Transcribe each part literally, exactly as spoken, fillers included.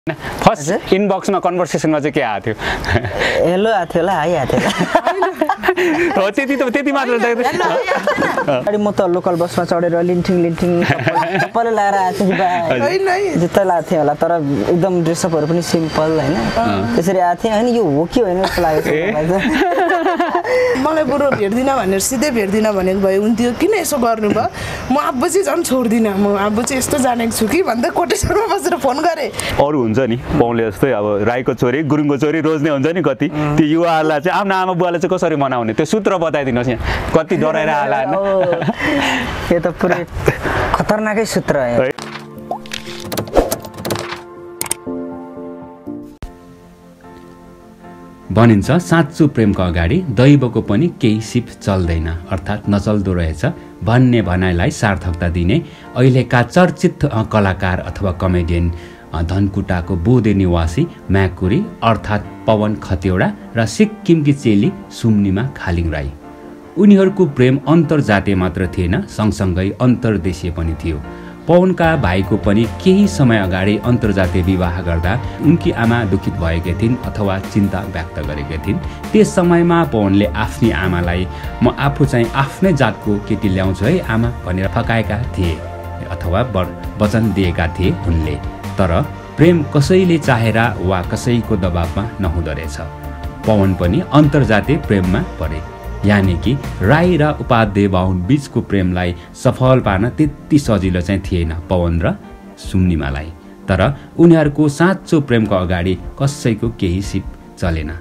First इनबक्समा कन्भर्सेसनमा चाहिँ के आएको थियो? हेलो आएको थियो होला, हाई आएको थियो। हो त्यति त त्यति मात्र अनि म त लोकल बसमा चढेर लिन्टिङ लिन्टिङ सबैले लगाएर आएको थिएँ, जुत्ता लगाएको थिएँ होला, तर एकदम ड्रेसअपहरू पनि सिम्पल होइन, त्यसरी आएको थिएँ। अनि यो हो कि होइन जस्तो लागेको छ मलाई। बरु भेट्दिनँ भनेर सिधै भेट्दिनँ भनेको भए हुन्थ्यो, किन यसो गर्नुभयो? म अब चाहिँ झन् छोड्दिनँ, म अब चाहिँ यस्तो जानेको छु कि भन्दा कोटेश्वरमा बसेर फोन गरेँ। अरू हुन्छ नि पाउले जस्तै अब राईको छोरी गुरुङको छोरी रोज्ने हुन्छ नि कति, त्यो युवाहरूलाई चाहिँ आफ्नो आमा बुवाले चाहिँ कसरी मनाउने त्यो सूत्र बताइदिनुहोस् यहाँ, कति डराएर आला यो त पुरै खतरनाकै सूत्र हो। भनिन्छ साँचो प्रेमको अगाडि दैवको पनि केही सिप चल्दैन, अर्थात् नचल्दो रहेछ भन्ने भनाइलाई सार्थकता दिने अहिलेका चर्चित कलाकार अथवा कमेडियन धनकुटाको बोधे निवासी म्याकुरी अर्थात् पवन खतिवडा र सिक्किमकी चेली सुम्निमा खालिङ राई। उनीहरूको प्रेम अन्तर्जातीय मात्र थिएन, सँगसँगै अन्तर्देशीय पनि थियो। पवनका भाइको पनि केही समय अगाडि अन्तर्जातीय विवाह गर्दा उनकी आमा दुखित भएकी थिइन् अथवा चिन्ता व्यक्त गरेकी थिइन्। त्यस समयमा पवनले आफ्नी आमालाई म आफू चाहिँ आफ्नै जातको केटी ल्याउँछु है आमा भनेर फकाएका थिए अथवा वचन दिएका थिए उनले। तर प्रेम कसैले चाहेर वा कसैको दबावमा नहुँदो रहेछ। पवन पनि अन्तर्जातीय प्रेममा परे, यानि कि राई र उपाध्याय बाहुन बीचको प्रेमलाई सफल पार्न त्यति सजिलो चाहिँ थिएन पवन र सुम्निमालाई। तर उनीहरूको साँचो प्रेमको अगाडि कसैको केही सिप चलेन।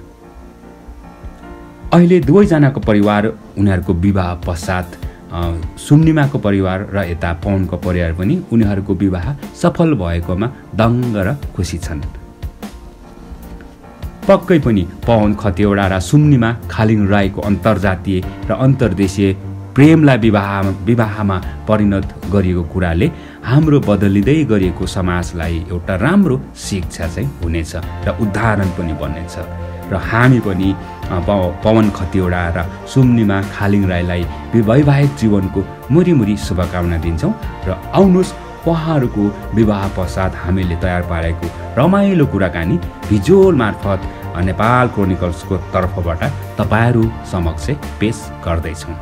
अहिले दुवैजनाको परिवार उनीहरूको विवाह पश्चात सुम्निमाको परिवार र यता पवनको परिवार पनि उनीहरूको विवाह सफल भएकोमा दङ्ग र खुसी छन्। पक्कै पनि पवन खतिवडा र सुम्निमा खालिङ राईको अन्तर्जातीय र अन्तर्देशीय प्रेमलाई विवाह विवाहमा परिणत गरिएको कुराले हाम्रो बदलिँदै गरिएको समाजलाई एउटा राम्रो शिक्षा चाहिँ हुनेछ र उदाहरण पनि बन्नेछ। र हामी पनि पवन खतिवडा र सुम्निमा खालिङ राईलाई वैवाहिक जीवनको मुरीमुरी शुभकामना दिन्छौँ र आउनुहोस् उहाँहरूको विवाह पश्चात हामीले तयार पारेको रमाइलो कुराकानी भिजुअल मार्फत नेपाल क्रोनिकल्सको तर्फबाट तपाईँहरू समक्ष पेश गर्दैछौँ।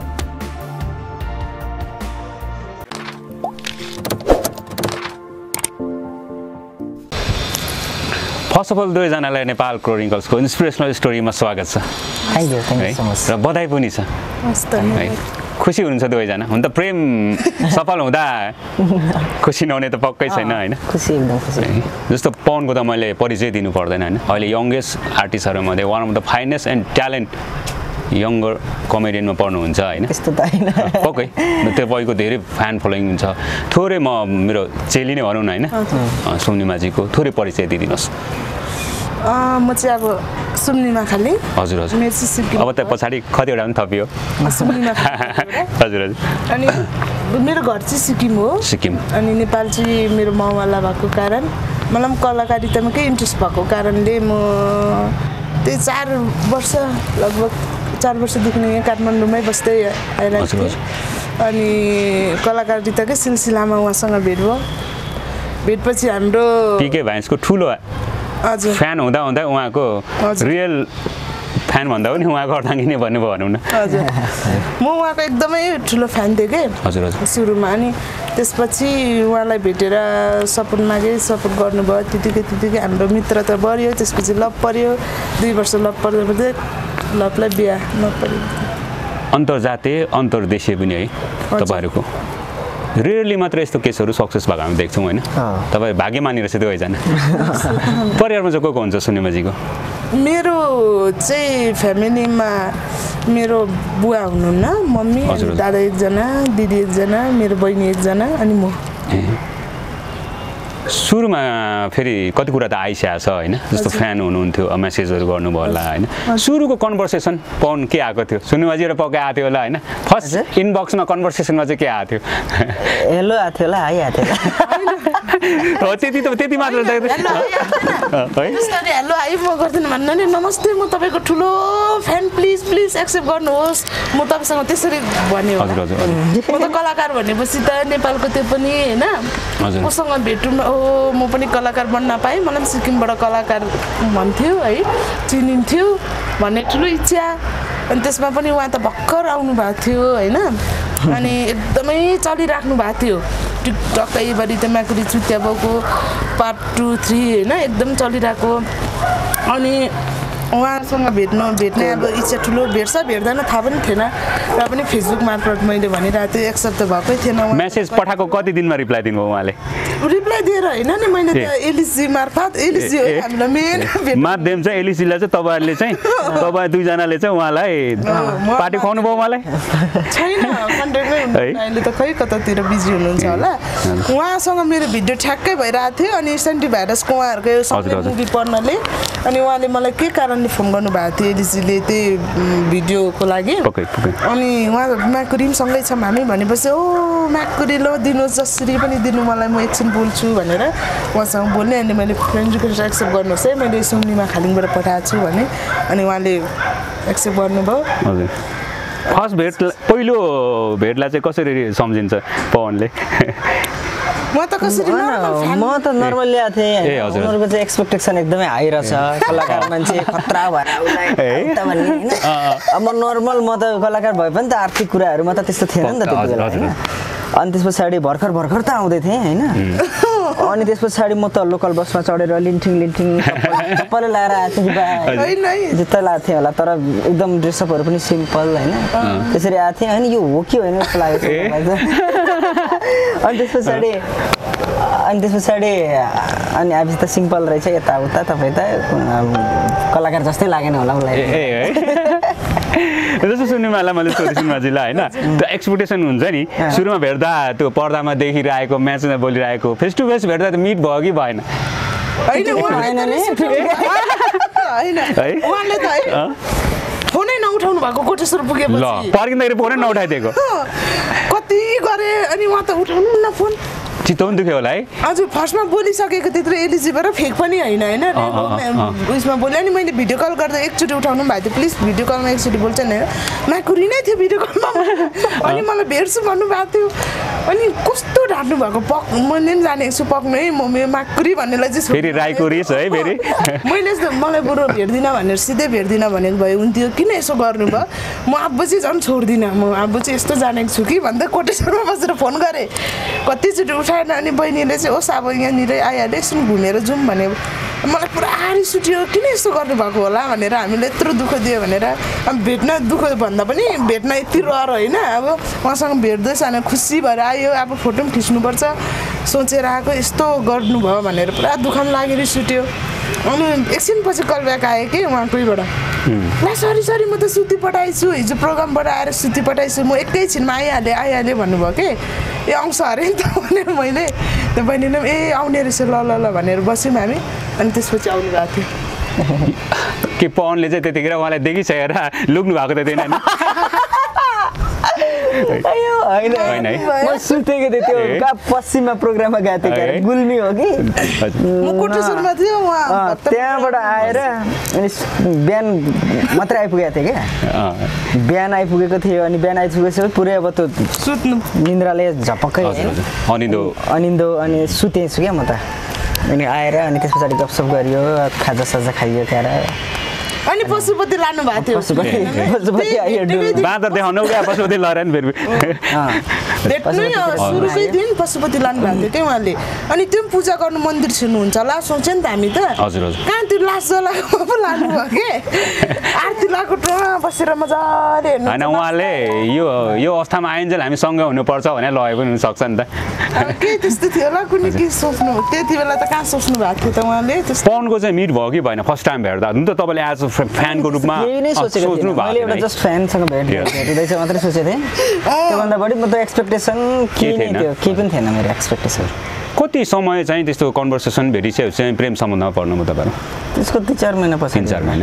फर्स्ट अफ अल दुवैजनालाई नेपाल क्रोनिकल्सको इन्सपिरेसनल स्टोरीमा स्वागत छ। Thank you thank you so much. र बधाई पनि छ। खुसी हुनुहुन्छ दुवैजना? हुन त प्रेम सफल हुँदा खुसी नहुने त पक्कै छैन होइन? खुसी एकदम खुसी। जस्तो पवनको त मैले परिचय दिनु पर्दैन होइन, अहिले यङ्गेस्ट आर्टिस्टहरूमध्ये one of the finest and talent younger कमेडियनमा पर्नुहुन्छ होइन? त्यस्तो त होइन पक्कै त्यो बयको धेरै फ्यान फलोइङ हुन्छ। थोरै म मेरो चेली नै भनौँ न होइन, सुम्निमाजीको थोरै परिचय दिइदिनुहोस्। म चाहिँ अब सुम्निमा खालिङ। हजुर हजुर। मेरो चाहिँ सिक्किम। अब त पछाडि कतिवटा पनि थपियो। सुम्निमा हजुर हजुर। अनि मेरो घर चाहिँ सिक्किम हो। सिक्किम। अनि नेपाल चाहिँ मेरो माउवाला भएको कारण मलाई पनि कलाकारितामा केही इन्ट्रेस्ट भएको कारणले म त्यही चार वर्ष लगभग चार वर्षदेखि यहाँ काठमाडौँमै बस्दै आइरहेको थिएँ। अनि कलाकारिताकै सिलसिलामा उहाँसँग भेट भयो। भेटपछि हाम्रो पिके भाइन्सको ठुलो हजुर फ्यान हुँदा हुँदा उहाँको रियल फ्यान भन्दा पनि उहाँको अर्धाङ्गिनी भन्नुभयो भनौँ न। हजुर म उहाँको एकदमै ठुलो फ्यान थिएँ कि हजुर हजुर सुरुमा। अनि त्यसपछि उहाँलाई भेटेर सपोर्ट मागेँ, सपोर्ट गर्नुभयो। त्यतिकै त्यतिकै हाम्रो मित्रता बढ्यो, त्यसपछि लभ पर्यो। दुई वर्ष लभ पर्दा पर्दै लभलाई बिहा नपर्यो। अन्तर्जातीय अन्तर्देशीय पनि है तपाईँहरूको? रेयरली मात्र यस्तो केसहरू सक्सेस भएको हामी देख्छौँ होइन? तपाईँ भाग्यमानी रहेछ दुवैजना। परिवारमा चाहिँ को को हुन्छ सुम्निमाजीको? मेरो चाहिँ फ्यामिलीमा मेरो बुवा हुनुहुन्न, मम्मी, दादा एकजना, दिदी एकजना, मेरो बहिनी एकजना अनि म। सुरुमा फेरि कति कुरा त आइसकेको छ होइन? जस्तो फ्यान हुनुहुन्थ्यो, मेसेजहरू गर्नुभयो होला होइन? सुरुको कन्भर्सेसन पवन के आएको थियो? सुम्निमाजी र पक्कै आएको थियो होला होइन? फर्स्ट इनबक्समा कन्भर्सेसनमा चाहिँ के आएको थियो? हेलो आएको थियो होला, हाई आएको थियो होला। हो त्यति त त्यति मात्र है जस्तै हेलो हाई म गर्दिनँ भन्नु नि नमस्ते म तपाईँको ठुलो फ्यान प्लिज प्लिज एक्सेप्ट गर्नुहोस् म तपाईँसँग त्यसरी भन्ने हो हजुर हजुर म त कलाकार भनेपछि त नेपालको त्यो पनि होइन मसँग भेटौँ ओ म पनि कलाकार बन्न पाएँ मलाई पनि सिक्किमबाट कलाकार भन्थ्यो है चिनिन्थ्यो भन्ने ठुलो इच्छा अनि त्यसमा पनि उहाँ त भर्खर आउनु भएको थियो होइन अनि एकदमै चलिराख्नु भएको थियो टिकटकैभरि त म्याकुरी चुत्याबोको पार्ट टू थ्री होइन एकदम चलिरहेको अनि उहाँसँग भेट्न भेट्ने अब इच्छा ठुलो भेट्छ भेट्दैन थाहा पनि थिएन र पनि फेसबुक मार्फत मैले भनिरहेको थिएँ एक्सेप्ट त भएकै थिएन मेसेज पठाएको कति दिनमा रिप्लाई दिनुभयो उहाँले रिप्लाई दिएर होइन नि मैले त एलिसी मार्फत एलिसी हो हामीलाई मेन माध्यम चाहिँ एलिसीलाई चाहिँ तपाईँहरूले चाहिँ तपाईँ दुईजनाले चाहिँ उहाँलाई पार्टी खुवाउनु भयो उहाँलाई छैन कन्ट्याक्टमै हुनुहुन्छ अहिले त खै कतातिर बिजी हुनुहुन्छ होला उहाँसँग मेरो भिडियो ठ्याक्कै भइरहेको थियो अनि सेन्टी भाइरसको उहाँहरूको सँगै मुभी पर्नाले अनि उहाँले मलाई के कारणले फोन गर्नुभएको थियो एलिसीले त्यही भिडियोको लागि अनि उहाँ म्याकुरी पनि सँगै छ हामी भनेपछि ओ म्याकुरी ल दिनुहोस् जसरी पनि दिनु मलाई म एकछिन बोल्छु भनेर उहाँसँग बोल्ने अनि मैले फ्रेन्ड रिक्वेस्ट एक्सेप्ट गर्नुहोस् है मैले सुम्निमा खालिङबाट पठाएको छु भने अनि उहाँले एक्सेप्ट गर्नुभयो फर्स्ट भेट पहिलो भेटलाई चाहिँ कसरी सम्झिन्छ पवनले म त कसरी म त नर्मल ल्याएको थिएँ उनीहरूको चाहिँ एक्सपेक्टेसन एकदमै हाई रहेछ कलाकार मान्छे खतरा भएर भन्ने होइन अब म नर्मल म त कलाकार भए पनि त आर्थिक कुराहरूमा त त्यस्तो थिएन नि त त्यति बेला होइन अनि त्यस पछाडि भर्खर भर्खर त आउँदै थिएँ होइन अनि त्यस पछाडि म त लोकल बसमा चढेर लिन्ठिङ लिन्ठिङ सबैले लगाएर आएको थिएँ जुत्ता लगाएको थिएँ होला तर एकदम ड्रेसअपहरू पनि सिम्पल होइन त्यसरी आएको थिएँ होइन यो हो कि होइन जस्तो लागेको छ अनि त्यस पछाडि अनि त्यस पछाडि अनि आएपछि त सिम्पल रहेछ यताउता तपाईँ त कलाकार जस्तै लागेन होला उसलाई जस्तो सुन्नुमालाई मैले सोधेँ सुन्नुमाजीलाई होइन त्यो एक्सपेक्टेसन हुन्छ नि सुरुमा भेट्दा त्यो पर्दामा देखिरहेको म्याचमा बोलिरहेको फेस टु फेस भेट्दा त मिट भयो कि भएन फोनै नउठाउनु भएको कोटेश्वर पुगेपछि ल पर्खिँदाखेरि फोनै नउठाइदिएको कति गरे अनि उहाँ त उठाउनु न फोन चित्त पनि दुख्यो होला है हजुर फर्स्टमा बोलिसकेको त्यत्रो एलिजिबल फेक पनि होइन होइन उयसमा बोल्यो अनि मैले भिडियो कल गर्दा एकचोटि उठाउनु भएको थियो प्लिज भिडियो कलमा एकचोटि बोल्छ नि म्याकुरी नै थियो भिडियो कलमा अनि मलाई भेट्छु भन्नुभएको थियो अनि कस्तो ढाँट्नु भएको पक मैले पनि जानेको छु पक्नु है म मेरो म्याकुरी भन्नेलाई चाहिँ फेरि राईको रिस है फेरि मैले मलाई बरु भेट्दिनँ भनेर सिधै भेट्दिनँ भनेको भए हुन्थ्यो किन यसो गर्नुभयो म अब चाहिँ झन् छोड्दिनँ म अब चाहिँ यस्तो जानेको छु कि भन्दा कोटेश्वरमा बसेर फोन गरेँ कतिचोटि उठाएन अनि बहिनीले चाहिँ होस् अब यहाँनिर आइहाल्यो एकछिन घुमेर जाउँ भने मलाई पुरा रिस उठ्यो किन यस्तो गर्नुभएको होला भनेर हामीले यत्रो दुःख दियो भनेर अब भेट्न दुःख भन्दा पनि भेट्न यति रहर होइन अब उहाँसँग भेट्दैछ भने खुसी भएर आयो अब फोटो पनि खिच्नुपर्छ सोचेर आएको यस्तो गर्नुभयो भनेर पुरा दुःख पनि लाग्यो रिस उठ्यो अनि एकछिन पछि कल ब्याक आयो कि उहाँकोबाट ल सरी सरी म त सुती पठाइछु हिजो प्रोग्रामबाट आएर सुती पठाइछु म एकैछिनमा आइहालेँ आइहालेँ भन्नुभयो कि ए आउँछ अरे नि त भनेर मैले त्यो बहिनीले ए आउने रहेछ ल ल ल भनेर बस्यौँ हामी अनि त्यसपछि आउनु भएको थियो के पवनले चाहिँ त्यतिखेर उहाँलाई देखिसकेर लुक्नु भएको त थिएन होइन म सुतेको थिएँ त्यो पश्चिममा प्रोग्राममा गएको थिएँ गुल्मी हो कि त्यहाँबाट आएर अनि बिहान मात्रै आइपुगेको थिएँ क्या बिहान आइपुगेको थियो अनि बिहान आइपुगेपछि पुरै अब त्यो सुत्नु निन्द्राले झपक्कै अनिन्दो अनिन्दो अनि सुतेछु क्या म त अनि आएर अनि त्यस पछाडि गफसफ गरियो खाजा साजा खाइयो त्यहाँ अनि पशुपति लानु भएको थियो बाँदर देखाउनु क्या पशुपति लएर नि फेरि सुरुकै दिन पशुपति लानु भएको थियो क्या उहाँले अनि त्यो पनि पूजा गर्नु मन्दिर छिर्नुहुन्छ होला सोच्यो नि त हामी त हजुर हजुर कहाँ त्यो लास जलाएको पो लानुभयो के आरती लगाएको ठाउँमा बसेर मजाले हेर्नु होइन उहाँले यो यो अवस्थामा आइन्जेल हामी सँगै हुनुपर्छ भनेर लगेको पनि हुनसक्छ नि त के त्यस्तो थियो होला कुनै के सोच्नु त्यति बेला त कहाँ सोच्नु भएको थियो त उहाँले पवनको चाहिँ मिट भयो कि भएन फर्स्ट टाइम भेट्दा हुन त तपाईँले आज फ्यानको रूपमा सोच्नु मैले एउटा जस्ट फ्यानसँग भेट भेटिँदैछ मात्रै सोचेको थिएँ त्योभन्दा बढी म त एक्सपेक्टेसन के नै थियो केही पनि थिएन मेरो एक्सपेक्टेसन कति समय चाहिँ त्यस्तो कन्भर्सेसन भेटिसकेपछि चाहिँ प्रेम सम्बन्धमा पर्नु म तपाईँहरू त्यसको दुई चार महिना पछि तिन चार महिना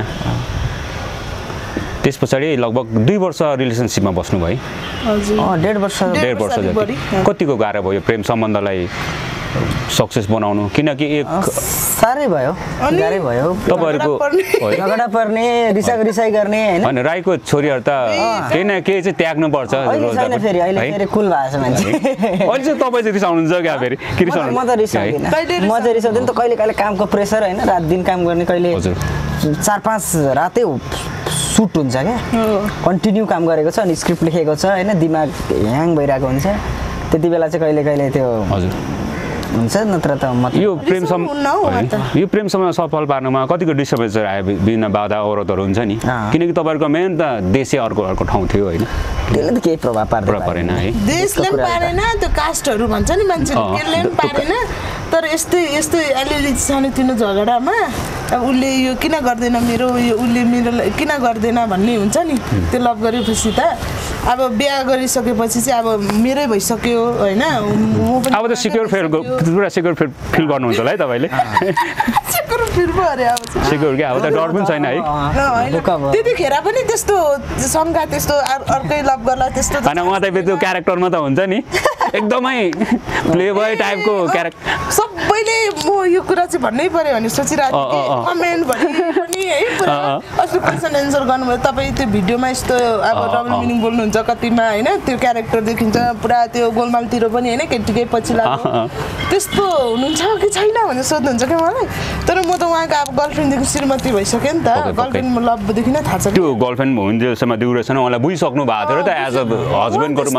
त्यस पछाडि लगभग दुई वर्ष रिलेसनसिपमा बस्नु भयो डेढ वर्ष डेढ वर्ष जति कतिको गाह्रो भयो प्रेम सम्बन्धलाई सक्सेस बनाउनु किनकि एक साह्रै भयो गाह्रै भयो तपाईहरुको झगडा पर्ने रिसाइ रिसाइ गर्ने हैन हैन राईको छोरीहरु त केही न केही चाहिँ त्याग्नु पर्छ अहिले छैन फेरि अहिले फेरि कुल भएको छ मान्छे अहिले चाहिँ तपाई चाहिँ रिसाउनुहुन्छ क्या फेरि के रिसाउनु म त रिसाउँदिन म चाहिँ रिसाउँदिन त कहिले कहिले कामको प्रेसर हैन रात दिन काम गर्ने कहिले चार पाँच रातै सुट हुन्छ क्या कन्टिन्यू काम गरेको छ अनि स्क्रिप्ट लेखेको छ हैन दिमाग ह्याङ भइरहेको हुन्छ त्यति बेला चाहिँ कहिले कहिले त्यो हजुर हुन्छ नत्र त म यो प्रेम सम यो प्रेम सम सफल पार्नुमा कतिको डिस्टर्बेन्स आयो विभिन्न बाधा अवरोधहरू हुन्छ नि किनकि तपाईहरुको मेन त देशै अर्को अर्को ठाउँ थियो हैन त्यसले त केही प्रभाव पार्दैन परेन है देशले पनि पारेन त्यो कास्टहरु भन्छ नि मान्छेले त्यसले पनि पारेन तर यस्तै यस्तै अलिअलि सानोतिनो झगडामा अब उसले यो किन गर्दैन मेरो यो उसले मेरो किन गर्दैन भन्ने हुन्छ नि त्यो लभ गरेपछि त अब बिहा गरिसकेपछि चाहिँ अब मेरै भइसक्यो हैन म पनि अब त सिक्योर फिल पुरा सिक्योर फिल गर्नुहुन्छ होला है तपाईले सिक्योर फिल भरे अब सिक्योर के अब त डर पनि छैन है त्यतिखेर पनि त्यस्तो शंका त्यस्तो अर्कै लभ गर्ला त्यस्तो हैन उहाँ त त्यो क्यारेक्टरमा त हुन्छ नि एकदमै प्ले बोय टाइपको क्यारेक्टर सबैले म यो कुरा चाहिँ भन्नै पर्यो भने सोचिरहेको थिएँ कमेन्ट भरि पनि है पुरा अस्ति क्वेसन एन्सर गर्नुभयो तपाईँ त्यो भिडियोमा यस्तो अब डबल मिनिङ बोल्नुहुन्छ कतिमा हैन त्यो क्यारेक्टर देखिन्छ पुरा त्यो गोलमालतिर पनि हैन केटीकै पछि लाग्यो त्यस्तो हुनुहुन्छ कि छैन भनेर सोध्नुहुन्छ के मलाई तर म त उहाँको अब गर्लफ्रेन्डदेखि श्रीमती भइसक्यो नि त गर्लफ्रेन्ड लभदेखि नै थाहा छ त्यो गर्लफ्रेन्ड हुन्जेसम्म ड्युरेसन उहाँलाई बुझिसक्नु भएको थियो र त एज अ हस्बेन्डको रूपमा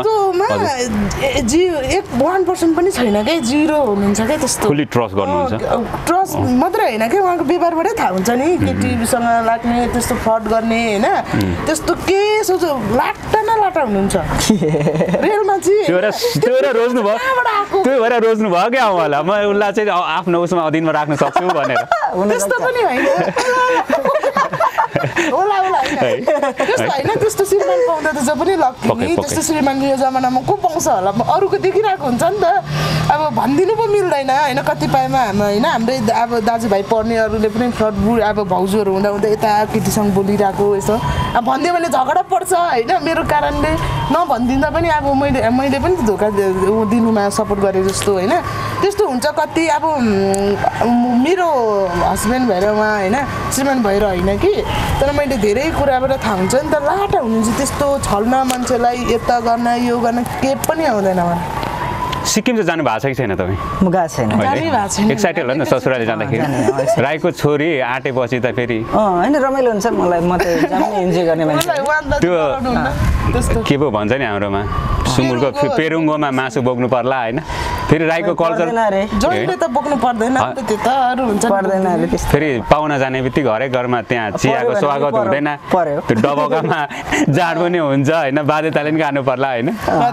जी एक वान पर्सेन्ट पनि छैन क्या जिरो हुनुहुन्छ क्या त्यस्तो फुल्ली ट्रस्ट गर्नुहुन्छ ट्रस्ट मात्रै होइन क्या उहाँको व्यवहारबाटै थाहा हुन्छ नि केटीसँग लाग्ने त्यस्तो फ्रड गर्ने होइन त्यस्तो के सोच लाटा न लाटा हुनुहुन्छ रेलमा चाहिँ त्यो त्यो रोज्नु भयो त्यो भएर रोज्नु भयो क्या उहाँलाई म उसलाई चाहिँ आफ्नो उसमा अधीनमा राख्न सक्छु भनेर त्यस्तो पनि होइन होला होला त्यस्तो होइन त्यस्तो श्रीमान पाउँदा त जो पनि लक्की नि त्यस्तो श्रीमान यो जमानामा को पाउँछ होला अरूको देखिरहेको हुन्छ नि त अब भनिदिनु पो मिल्दैन होइन कतिपयमा हाम्रो होइन हाम्रै अब दाजुभाइ पढ्नेहरूले पनि फ्रड बुढ अब भाउजूहरू हुँदा हुँदा यता केटीसँग बोलिरहेको यसो अब भनिदियो भने झगडा पर्छ होइन मेरो कारणले नभनिदिँदा पनि अब मैले मैले पनि धोका दिनुमा सपोर्ट गरेँ जस्तो होइन त्यस्तो हुन्छ कति अब मेरो हस्बेन्ड भएर उहाँ होइन श्रीमान भएर होइन कि तर मैले धेरै कुराबाट थाहा हुन्छ नि त लाटा हुनुहुन्छ त्यस्तो छल्न मान्छेलाई यता गर्न यो गर्न के पनि आउँदैन मलाई सिक्किम चाहिँ जानु भएको छ कि छैन तपाईँ म गएको छैन एक्साइटेड होला नि ससुराली जाँदाखेरि राईको छोरी आँटेपछि त फेरि होइन रमाइलो हुन्छ मलाई म त इन्जोय गर्ने मान्छे त्यो के पो भन्छ नि हाम्रोमा सुँगुरको पेरुङ्गोमा मासु बोक्नु पर्ला होइन फेरि राईको कल्चर जहिले त बोक्नु पर्दैन त्यो त अरू हुन्छ पर्दैन फेरि पाहुना जाने बित्तिकै हरेक घरमा त्यहाँ चियाको स्वागत हुँदैन त्यो डबकामा जाड पनि हुन्छ होइन बाजे ताले पनि खानु पर्ला होइन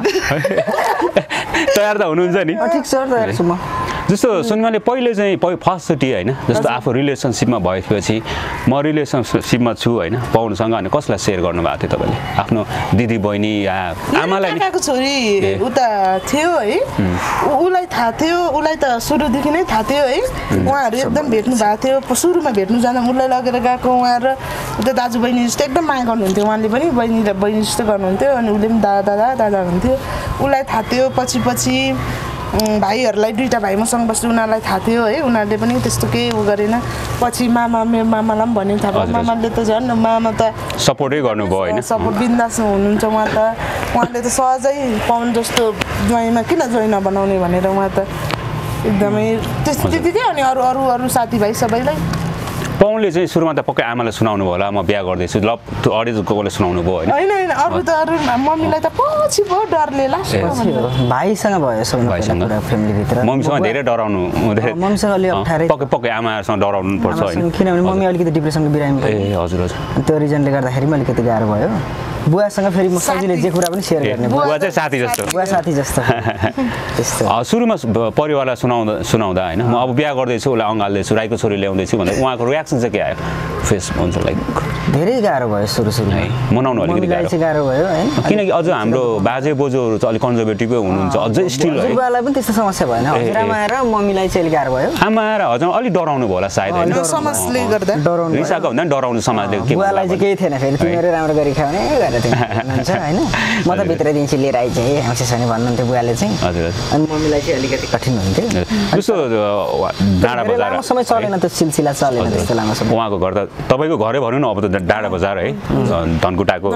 तयार त हुनुहुन्छ नि ठिक छ तयार छु म जस्तो सुनिमाले पहिले चाहिँ फर्स्टचोटि होइन जस्तो आफू रिलेसनसिपमा भएपछि म रिलेसनसिपमा छु होइन पाउनुसँग अनि कसलाई सेयर गर्नुभएको थियो तपाईँले आफ्नो दिदी बहिनी या आमालाई काकाको छोरी उता थियो है उसलाई थाहा थियो उसलाई त सुरुदेखि नै थाहा थियो है उहाँहरू एकदम भेट्नु भएको थियो सुरुमा भेट्नु जाँदा उसलाई लगेर गएको उहाँ र उता दाजुबहिनी जस्तो एकदम माया गर्नुहुन्थ्यो उहाँले पनि बहिनीलाई बहिनी जस्तो गर्नुहुन्थ्यो अनि उसले पनि दादा दादा दादा हुन्थ्यो उसलाई थाहा थियो पछि पछि भाइहरूलाई दुईवटा भाइ मसँग बस्नु उनीहरूलाई थाहा थियो है उनीहरूले पनि त्यस्तो केही उ गरेन पछि मामा मेरो मामालाई पनि भन्ने थाहा भयो मामाले त झन् मामा त सपोर्टै गर्नुभयो होइन सपोर्ट बिन्दास हुनुहुन्छ उहाँ त उहाँले त सहजै पाउनु जस्तो ज्वाइँमा किन ज्वाइँ नबनाउने भनेर उहाँ त एकदमै त्यतिकै अनि अरू अरू अरू साथीभाइ सबैलाई पाउनले चाहिँ सुरुमा त पक्कै आमालाई सुनाउनु भयो होला म बिहा गर्दैछु ल त्यो अडियन्स कोले सुनाउनु भयो होइन होइन होइन अरू त अरू मम्मीलाई त पछि भयो डरले लास्ट भाइसँग भयो भाइसँग फ्यामिलीभित्र मम्मीसँग धेरै डराउनु हुँदैन मम्मीसँग अलि अप्ठ्यारै पक्कै पक्कै आमासँग डराउनु पर्छ होइन किनभने मम्मी अलिकति डिप्रेसनको बिरामी ए हजुर हजुर त्यो रिजनले गर्दाखेरि पनि अलिकति गाह्रो भयो बुवासँग फेरि म सजिलै जे कुरा पनि सेयर गर्ने बुवा चाहिँ साथी जस्तो बुवा साथी जस्तो त्यस्तो सुरुमा परिवारलाई सुनाउँदा सुनाउँदा होइन म अब बिहा गर्दैछु उसलाई अँगाल्दैछु राईको छोरी ल्याउँदैछु भन्दा उहाँको रियाक्सन चाहिँ के आयो फेस हुन्छ लाइक धेरै गाह्रो भयो सुरु सुरुमा मनाउनु अलिकति गाह्रो भयो होइन किनकि अझ हाम्रो बाजे बोजूहरू चाहिँ अलिक कन्जर्भेटिभै हुनुहुन्छ अझै स्टिल है बुवालाई पनि त्यस्तो समस्या भएन हजुरआमा र मम्मीलाई चाहिँ अलिक गाह्रो भयो आमा र हजुर अलिक डराउनु भयो होला सायद होइन समाजले गर्दा डराउनु रिसाको भन्दा डराउनु समाजले के बुवालाई चाहिँ केही थिएन फेरि तिमीहरू राम्रो गरी खाउने आएर त्यो हुनुहुन्छ होइन म त भित्र दिन्छु लिएर आइज है आउँछ नि भन्नुहुन्थ्यो बुवाले चाहिँ हजुर अनि मम्मीलाई चाहिँ अलिकति कठिन हुन्थ्यो जस्तो डाँडा बजार लामो समय चलेन त्यो सिलसिला चलेन त्यस्तो लामो समय उहाँको घर त तपाईँको घरै भनौँ न अब त डाँडा बजार है धनकुटाको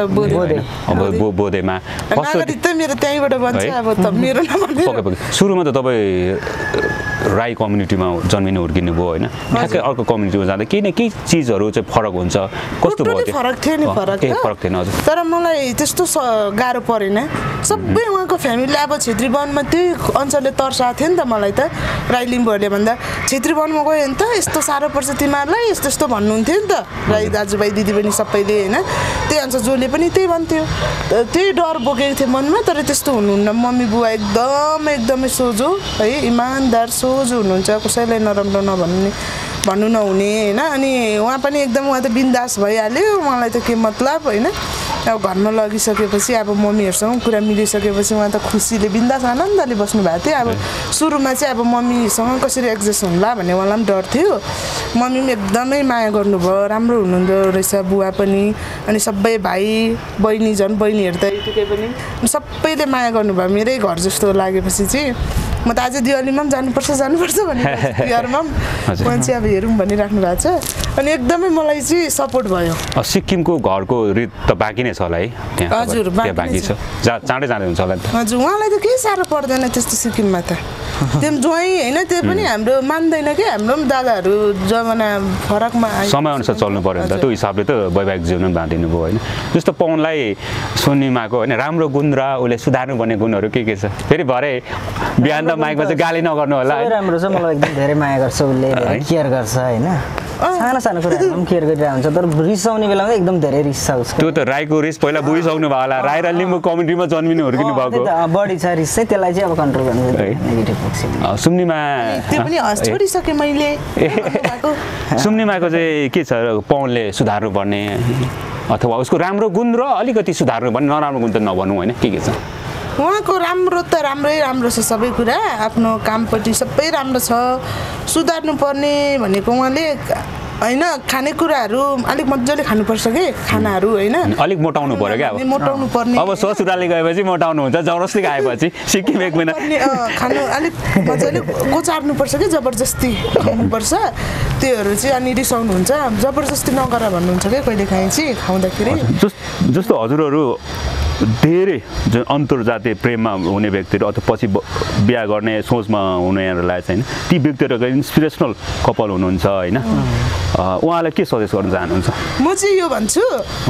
अब बोधेमा नागरिक त मेरो त्यहीँबाट भन्छ अब त मेरो नभने सुरुमा त तपाईँ राई कम्युनिटीमा जन्मिनु हुर्किनु भयो होइन ठ्याक्कै अर्को कम्युनिटीमा जाँदा केही न केही चिजहरू चाहिँ फरक हुन्छ कस्तो भयो फरक थियो नि फरक ए फरक थिएन हजुर तर मलाई त्यस्तो गाह्रो परेन सबै उहाँको फ्यामिलीले अब छेत्री वनमा त्यही अञ्चलले तर्साएको थियो नि त मलाई त राई लिम्बूहरूले भन्दा छेत्री वनमा गयो भने त यस्तो साह्रो पर्छ तिमीहरूलाई यस्तो यस्तो भन्नुहुन्थ्यो नि त राई दाजुभाइ दिदीबहिनी सबैले होइन त्यही अनुसार जसले पनि त्यही भन्थ्यो त्यही डर बोकेको थियो मनमा तर त्यस्तो हुनुहुन्न मम्मी बुवा एकदम एकदमै सोझो है इमान्दार सोझो हुनुहुन्छ कसैलाई नराम्रो नभन्ने भन्नु नहुने होइन अनि उहाँ पनि एकदम उहाँ त बिन्दास भइहाल्यो मलाई त के मतलब होइन अब घरमा लगिसकेपछि अब मम्मीहरूसँग कुरा मिलिसकेपछि उहाँ त खुसीले बिन्दास आनन्दले बस्नु भएको थियो अब सुरुमा चाहिँ अब मम्मीसँग कसरी एडजस्ट हुन्ला भन्ने उहाँलाई पनि डर थियो मम्मी पनि एकदमै माया गर्नुभयो राम्रो हुनुहुँदो रहेछ बुवा पनि अनि सबै भाइ बहिनी झन् बहिनीहरू त यतिकै पनि सबैले माया गर्नुभयो मेरै घर जस्तो लागेपछि चाहिँ म त अझै दिवालीमा पनि जानुपर्छ जानुपर्छ भने तिहारमा पनि मान्छे अब हेरौँ भनिराख्नु भएको छ अनि एकदमै मलाई चाहिँ सपोर्ट भयो सिक्किमको घरको रित त बाँकी नै छ होला है हजुर बाँकी छ जा चाँडै जाँदै हुन्छ होला हजुर उहाँलाई त केही साह्रो पर्दैन त्यस्तो सिक्किममा त त्यो ज्वाइँ होइन त्यो पनि हाम्रो मान्दैन कि हाम्रो पनि दादाहरू जमाना फरकमा समयअनुसार चल्नु पऱ्यो नि त त्यो हिसाबले त वैवाहिक जीवन पनि बाँधिनु भयो होइन जस्तो पवनलाई सुनिमाको होइन राम्रो गुण र उसले सुधार्नु पर्ने गुणहरू के के छ फेरि भरे बिहान त माइकमा चाहिँ गाली नगर्नु होला राम्रो छ मलाई एकदम धेरै माया गर्छ उसले केयर गर्छ होइन सानो सानो कुराहरू पनि केयर गरिरहेको हुन्छ तर रिसाउने बेलामा एकदम धेरै रिस छ उसको त्यो त राईको रिस पहिला बुझिसक्नु भयो होला राई र लिम्बू कम्युनिटीमा जन्मिनु हुर्किनु भएको बढी छ रिस चाहिँ त्यसलाई चाहिँ अब कन्ट्रोल गर्नु नेगेटिभ पक्ष सुम्निमा त्यो पनि छोडिसकेँ मैले सुम्निमाको चाहिँ के छ पवनले सुधार्नु पर्ने अथवा उसको राम्रो गुण र अलिकति सुधार्नु पर्ने नराम्रो गुण त नभनौँ होइन के के छ उहाँको राम्रो त राम्रै राम्रो छ सबै कुरा आफ्नो कामपट्टि सबै राम्रो छ सुधार्नु पर्ने भनेको उहाँले होइन खानेकुराहरू अलिक मजाले खानुपर्छ कि खानाहरू होइन अलिक मोटाउनु पर्यो क्या अब मोटाउनु पर्ने अब ससुराले गएपछि मोटाउनु हुन्छ जबरजस्ती खाएपछि सिक्किम एक महिना खानु अलिक मजाले गोचार्नुपर्छ कि जबरजस्ती खानुपर्छ त्योहरू चाहिँ अनि रिसाउनुहुन्छ जबरजस्ती नगर भन्नुहुन्छ कि कहिले काहीँ चाहिँ खाउँदाखेरि जस्तो हजुरहरू धेरै जुन अन्तर्जातीय प्रेममा हुने व्यक्तिहरू अथवा पछि बिहा गर्ने सोचमा हुनेहरूलाई चाहिँ ती व्यक्तिहरूको इन्सपिरेसनल कपाल हुनुहुन्छ होइन उहाँलाई के सजेस्ट गर्न चाहनुहुन्छ म चाहिँ यो भन्छु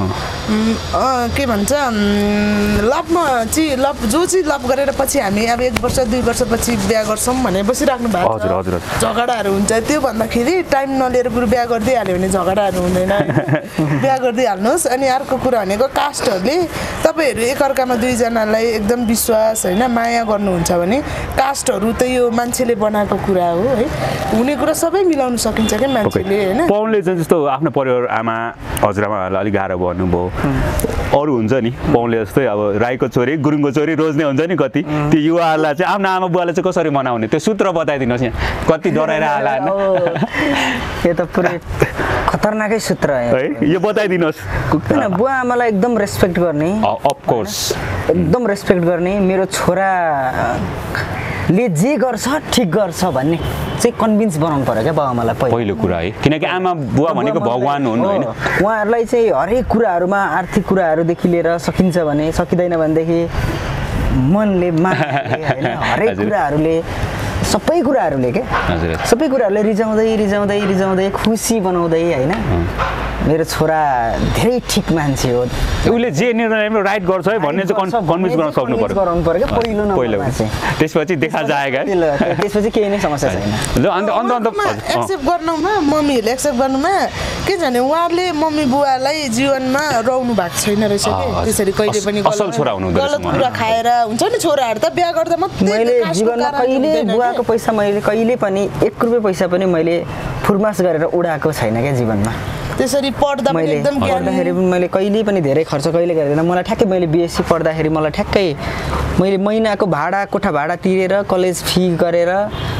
के भन्छ लभमा चाहिँ लभ जो चाहिँ लभ गरेर पछि हामी अब एक वर्ष दुई वर्षपछि बिहा गर्छौँ भने बसिराख्नु भएको हजुर हजुर झगडाहरू हुन्छ त्यो भन्दाखेरि टाइम नलिएर बरु बिहा गरिदिइहाल्यो भने झगडाहरू हुँदैन बिहा गरिदिइहाल्नुहोस् अनि अर्को कुरा भनेको कास्टहरूले तपाईँहरू एकअर्कामा दुईजनालाई एकदम विश्वास होइन माया गर्नुहुन्छ भने कास्टहरू त यो मान्छेले बनाएको कुरा हो है हुने कुरा सबै मिलाउन सकिन्छ क्या मान्छेले होइन पवनले चाहिँ जस्तो आफ्नो परिवार आमा हजुरआमाहरूलाई अलिक गाह्रो भन्नुभयो अरू हुन्छ नि पवनले जस्तै अब राईको छोरी गुरुङको छोरी रोज्ने हुन्छ नि कति त्यो युवाहरूलाई चाहिँ आफ्नो आमा बुवाले चाहिँ कसरी मनाउने त्यो सूत्र बताइदिनुहोस् यहाँ कति डराएर होला यो त पुरै खतरनाकै सूत्र है यो बताइदिनुहोस् किन बुवा आमालाई एकदम रेस्पेक्ट गर्ने अफकोर्स एकदम रेस्पेक्ट गर्ने मेरो छोराले जे गर्छ ठिक गर्छ भन्ने चाहिँ कन्भिन्स बनाउनु पर्यो क्या बाबा आमालाई पहिलो कुरा है किनकि आमा बुवा भनेको भगवान हुन् होइन उहाँहरूलाई चाहिँ हरेक कुराहरूमा आर्थिक कुराहरूदेखि लिएर सकिन्छ भने सकिँदैन भनेदेखि मनले मानले होइन हरेक कुराहरूले सबै कुराहरूले के सबै कुराहरूले रिजाउँदै रिजाउँदै रिजाउँदै खुसी बनाउँदै होइन मेरो छोरा धेरै ठिक मान्छे हो उसले जे निर्णय राइट गर्छ है भन्ने चाहिँ कन्भिन्स गर्न सक्नु पर्यो गराउनु पर्यो क्या पहिलो पहिलो त्यसपछि देखा जाएगा त्यसपछि केही नै समस्या छैन अन्त अन्त अन्त एक्सेप्ट गर्नुमा मम्मीहरूले एक्सेप्ट गर्नुमा के जाने उहाँहरूले मम्मी बुवालाई जीवनमा रहनु भएको छैन रहेछ कि त्यसरी कहिले पनि असल छोरा हुनुहुँदो रहेछ गलत कुरा खाएर हुन्छ नि छोराहरू त बिहा गर्दा मात्रै मैले जीवनमा कहिले बुवाको पैसा मैले कहिले पनि एक रुपियाँ पैसा पनि मैले फुर्मास गरेर उडाएको छैन क्या जीवनमा त्यसरी पढ्दा पनि एकदम पढ्दाखेरि पनि मैले कहिले पनि धेरै खर्च कहिले गर्दैन मलाई ठ्याक्कै मैले बिएससी पढ्दाखेरि मलाई ठ्याक्कै मैले महिनाको भाडा कोठा भाडा तिरेर कलेज फी गरेर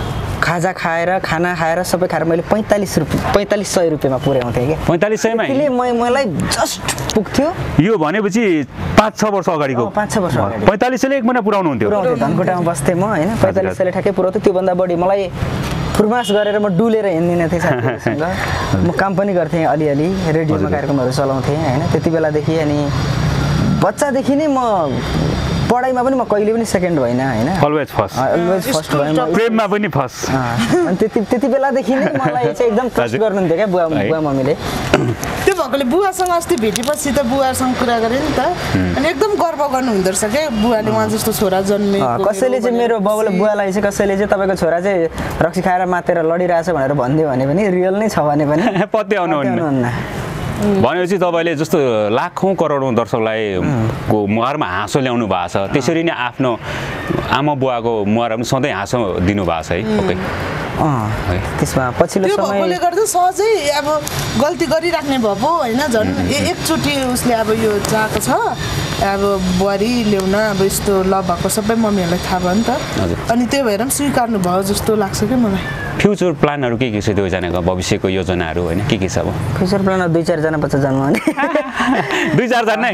खाजा खाएर खाना खाएर सबै खाएर मैले पैँतालिस रुपियाँ पैँतालिस सय रुपियाँमा पुर्याउँथेँ कि पैँतालिस सयमा मलाई जस्ट पुग्थ्यो यो भनेपछि पाँच छ वर्ष अगाडिको पाँच छ वर्ष अगाडि पैँतालिस सयले एक महिना पुऱ्याउनु हुन्थ्यो पुऱ्याउँथेँ धनकुटामा बस्थेँ म होइन पैँतालिस सयले ठ्याक्कै पुऱ्याउँथेँ त्योभन्दा बढी मलाई फुर्मास गरेर म डुलेर हिँड्दिनँ थिएँ साथीहरूसँग म काम पनि गर्थेँ अलिअलि रेडियोमा कार्यक्रमहरू चलाउँथेँ होइन त्यति बेलादेखि अनि बच्चादेखि नै म पढाइमा पनि म कहिले पनि सेकेन्ड भएन होइन अलवेज फर्स्ट अलवेज फर्स्ट भएँ प्रेममा पनि फर्स्ट अनि त्यति त्यति बेलादेखि नै मलाई चाहिँ एकदम ट्रस्ट गर्नुहुन्थ्यो क्या बुवा बुवा मम्मीले त्यो भएकोले बुवासँग अस्ति भेटेपछि त बुवासँग कुरा गरेँ नि त अनि एकदम गर्व गर्नुहुँदो रहेछ क्या बुवाले उहाँ जस्तो छोरा जन्मे कसैले चाहिँ मेरो बाबुले बुवालाई चाहिँ कसैले चाहिँ तपाईँको छोरा चाहिँ रक्सी खाएर मातेर लडिरहेछ भनेर भनिदियो भने पनि रियल नै छ भने पनि पत्याउनुहुन्न भनेपछि तपाईँले जस्तो लाखौँ करोडौँ दर्शकलाई को मुहारमा हाँसो ल्याउनु भएको छ त्यसरी नै आफ्नो आमा बुवाको मुहारमा पनि सधैँ हाँसो दिनुभएको छ है ओके त्यसमा पछिल्लो समयले गर्दा सहजै अब गल्ती गरिराख्ने भयो पो होइन झन् एकचोटि उसले अब यो चाहेको छ अब बुहारी ल्याउन अब यस्तो लभ भएको सबै मम्मीहरूलाई थाहा भयो नि त अनि त्यही भएर पनि स्वीकार्नु भयो जस्तो लाग्छ क्या मलाई फ्युचर प्लानहरू के के छ दुईजनाको भविष्यको योजनाहरू होइन के के छ अब फ्युचर प्लान दुई चारजना बच्चा जन्म हुने दुई चारजना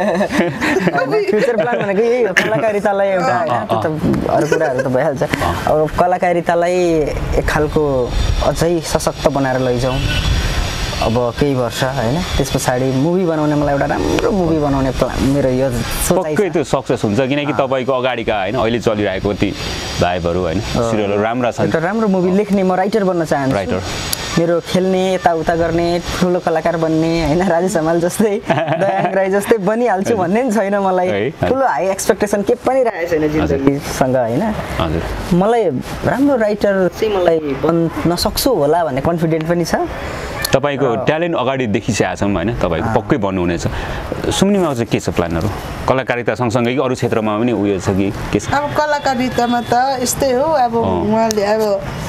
फ्युचर प्लान भनेको यही हो कलाकारितालाई एउटा होइन त्यो त अरू कुराहरू त भइहाल्छ अब कलाकारितालाई एक खालको अझै सशक्त बनाएर लैजाउँ अब केही वर्ष होइन त्यस पछाडि मुभी बनाउने मलाई एउटा राम्रो मुभी बनाउने मेरो यो पक्कै त्यो सक्सेस हुन्छ किनकि तपाईँको अगाडिका होइन अहिले चलिरहेको ती भाइबहरू होइन सिरियलहरू राम्रा छन् एउटा राम्रो मुभी लेख्ने म राइटर बन्न चाहन्छु राइटर मेरो खेल्ने यताउता गर्ने ठुलो कलाकार बन्ने होइन राजेश हमाल जस्तै दयाङ राई जस्तै बनिहाल्छु भन्ने पनि छैन मलाई ठुलो हाई एक्सपेक्टेसन के पनि राखेको छैन जिन्दगीसँग होइन मलाई राम्रो राइटर चाहिँ मलाई बन्न सक्छु होला भन्ने कन्फिडेन्ट पनि छ तपाईँको ट्यालेन्ट अगाडि देखिसकेको छौँ होइन तपाईँको पक्कै बन्नुहुनेछ सुम्निमा चाहिँ के छ प्लानहरू कलाकारिता सँगसँगै कि अरू क्षेत्रमा पनि उयो छ कि के छ अब कलाकारितामा त यस्तै हो अब उहाँले अब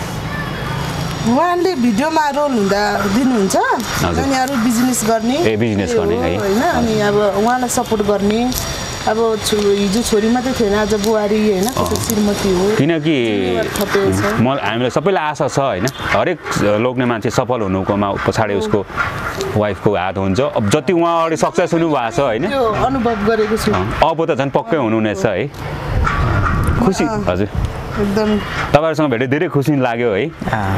उहाँले भिडियोमा रोल हुँदा दिनुहुन्छ अनि अरू बिजनेस गर्ने ए बिजनेस गर्ने होइन अनि अब उहाँलाई सपोर्ट गर्ने अब हिजो छोरी मात्रै थिएन आज बुहारी होइन श्रीमती हो किनकि म हामीलाई सबैलाई आशा छ होइन हरेक लोग्ने मान्छे सफल हुनुकोमा पछाडि उसको वाइफको हात हुन्छ अब जति उहाँ अगाडि सक्सेस हुनु भएको छ होइन अनुभव गरेको छु अब त झन् पक्कै हुनुहुनेछ है खुसी हजुर एकदम तपाईँहरूसँग भेटेँ धेरै खुसी लाग्यो है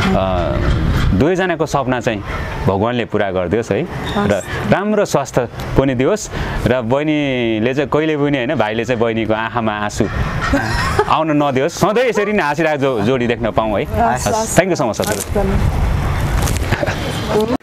दुवैजनाको सपना चाहिँ भगवान्ले पुरा गरिदियोस् है र राम्रो स्वास्थ्य पनि दियोस् र बहिनीले चाहिँ कहिले पनि होइन भाइले चाहिँ बहिनीको आँखामा आँसु आउन नदियोस् सधैँ यसरी नै हाँसिरहेको जोडी देख्न पाऊँ है thank you so much sir